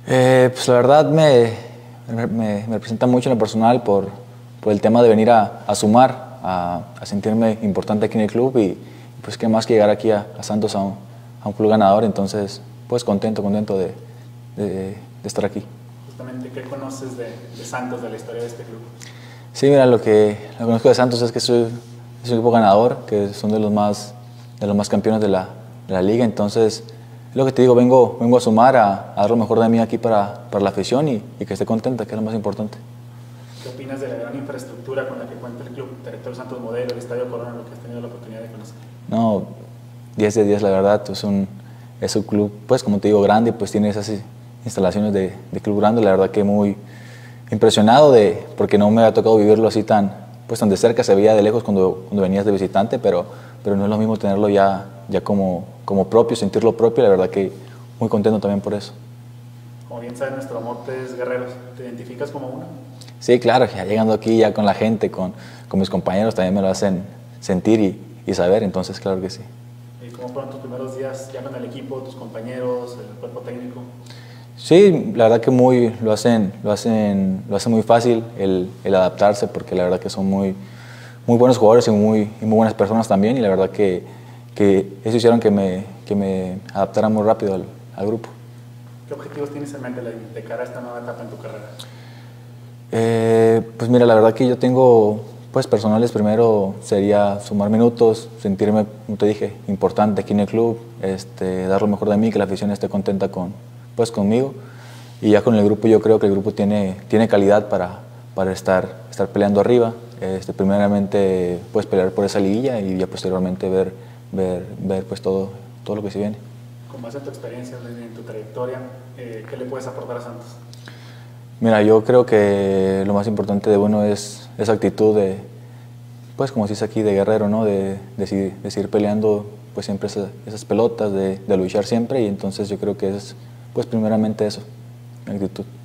Pues la verdad me representa mucho en lo personal por el tema de venir a sumar, a sentirme importante aquí en el club y pues qué más que llegar aquí a Santos a un club ganador. Entonces pues contento de estar aquí. Justamente, ¿qué conoces de Santos, de la historia de este club? Sí, mira, lo que conozco de Santos es que es un equipo ganador, que son de los más campeones de la liga. Entonces, es lo que te digo, vengo a sumar, a dar lo mejor de mí aquí para la afición y que esté contenta, que es lo más importante. ¿Qué opinas de la gran infraestructura con la que cuenta el club? Territorio Santos Modelo, el Estadio Corona, lo que has tenido la oportunidad de conocer. No, 10 de 10, la verdad. Es un club, pues como te digo, grande, pues tiene esas instalaciones de club grande. La verdad que muy impresionado porque no me ha tocado vivirlo así tan de cerca. Se veía de lejos cuando venías de visitante, pero no es lo mismo tenerlo ya como propio, sentirlo propio. La verdad que muy contento también por eso. Como bien sabes, nuestro mote es Guerreros. ¿Te identificas como uno? Sí, claro, ya llegando aquí ya con la gente, con mis compañeros, también me lo hacen sentir y saber, entonces claro que sí. ¿Y cómo fueron tus primeros días ya con el equipo, tus compañeros, el cuerpo técnico? Sí, la verdad que lo hacen muy fácil el adaptarse, porque la verdad que son muy buenos jugadores y muy buenas personas también, y la verdad que eso hicieron que me adaptara muy rápido al grupo. ¿Qué objetivos tienes en mente de cara a esta nueva etapa en tu carrera? Pues mira, la verdad que yo tengo personales. Primero sería sumar minutos, sentirme, como te dije, importante aquí en el club, dar lo mejor de mí, que la afición esté contenta conmigo, y ya con el grupo yo creo que el grupo tiene calidad para estar peleando arriba. Primeramente pelear por esa liguilla y ya posteriormente ver pues todo lo que se viene. Con base en tu experiencia, en tu trayectoria, ¿qué le puedes aportar a Santos? Mira, yo creo que lo más importante de uno es esa actitud pues como se dice aquí, de guerrero, ¿no? De seguir peleando pues siempre esas pelotas, de luchar siempre, y entonces yo creo que es pues primeramente eso, la actitud.